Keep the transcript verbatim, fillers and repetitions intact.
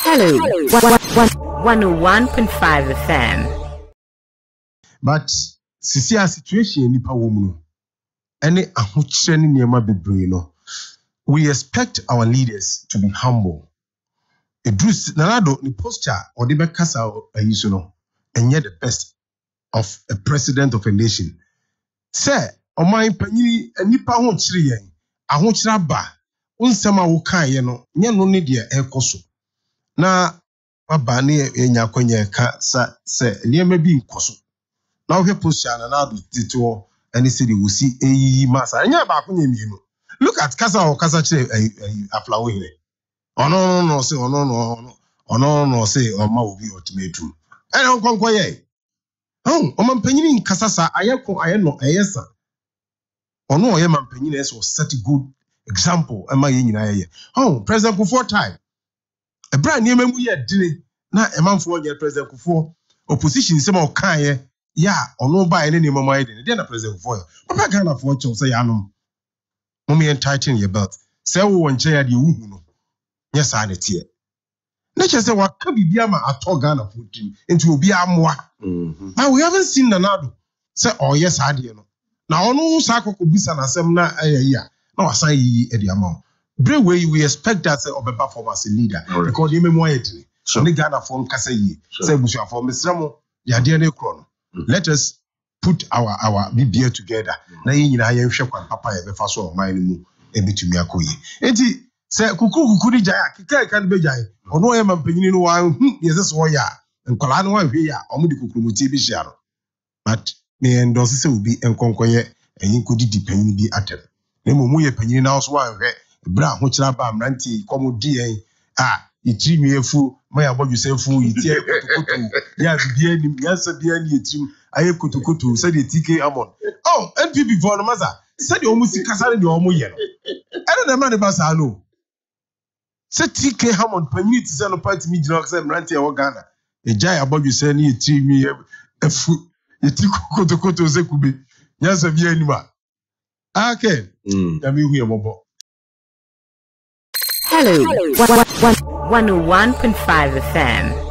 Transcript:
Hello, one oh one point five F M. But sisi a situation nipa wo mu no ene ahokyere ne niema bebre no, we expect our leaders to be humble. Edrus nanado ni posture or the bekasa ayiso no enye the best of a president of a nation. Say oman panyini nipa ho kyere yen ahokyere ba unsem a wo kan ye no nye no ne de ekoso na baba ne enya kwanya ka sa se niema bi nkoso. Now we posture nanado tito any city we see eyi masa enya ba ko nyemienu. Look at kasa o kasa kyere aflawo here. Oh no no no say oh no no oh no no say oh ma obi ultimatum. Eh on konkwo ye. Oh o man panyini nkasasa ayeko ayeno ayesa. Ono oye man panyini eso set good example e ma ye nyina ye. Oh President Kufuor time. E bra ni ememu ye dine na e manfo ye President Kufuor opposition se ma o kan ye ya ono ba ye ne ne mama ye de. De na President Kufuor. Papa Ghana for cho say anom. Mommy tighten your belt. Say wo wonche ya de wuhu no. Yes, I need here. Nature say what can be Biama at Ghana footing into be a moi. Now we haven't seen Nanado. Say, oh, yes, I did. Now, no Sako Bisa and Semna a year. No, I say ye at the amount. Brave way we expect that of a performance leader because you memory. So, the Ghana form Casay, say, we shall form Miss Ramo, Yadiane Cron. Let us put our our B B A together. Na in I am shop and papa ever fast or mine a bit to me a koi. Eti. Say kuku kuku ni jaya kika kan be jaya ono e mampanyini no wa hu yese so ya nkola no wa hwe ya omo di kukurumuti bi hia no but me endorse se obi enkonkoye eyin kodi di panyini bi atem na mo ye panyini na so wa hwe bra ho kira ba amranti komodi en ah itiri miefu ma ya bodu sefu itie kotokoto ya bibia ni yansa bia ni etim aye kotokoto se de T K Amon oh N P P for no maza se de omo sikasa de omo ye no ene na ma de basa no. Se T K Hammond panyini ti se no party mi jina se mranti e wo Ghana e jai abodu se ni etiri mi efu eti kotokoto se kube nyansa bi anima okay ya mi hu e mobo. Hello, one oh one point five F M.